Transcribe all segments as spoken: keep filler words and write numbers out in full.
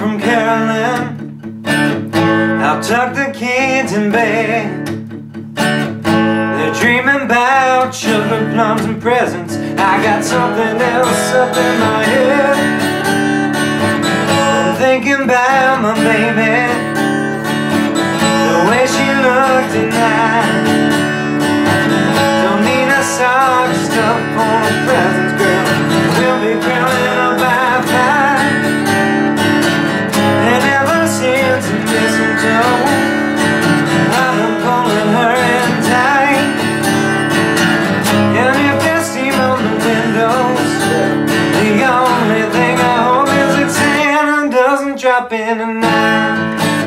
from Carolyn. I'll tuck the kids in bed. They're dreaming about sugar plums and presents. I got something else up in my head. I'm thinking about my baby, the way she looked tonight. Don't need a sock stuff on the presents, girl. We'll be growing up by five. And ever since the mistletoe, I've been pulling her in tight. And if there's steam on the windows, the only thing I hope is that Santa doesn't drop in tonight.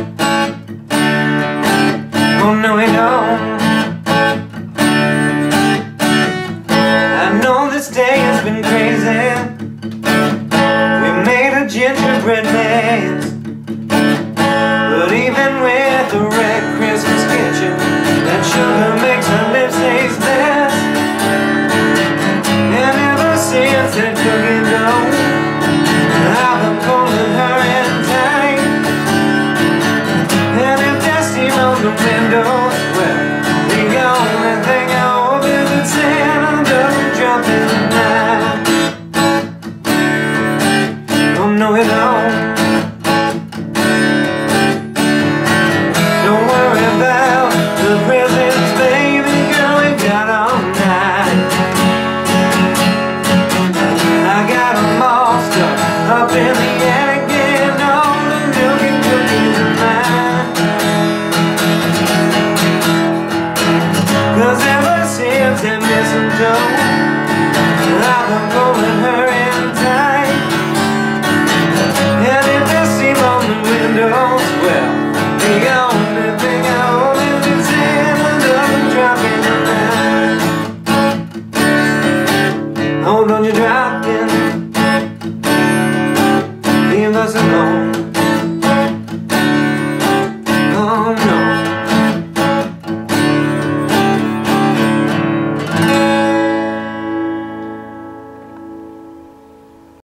Oh no, he don't. I know this day has been crazy. We made a gingerbread mess, but even with a red Christmas kitchen, that sugar made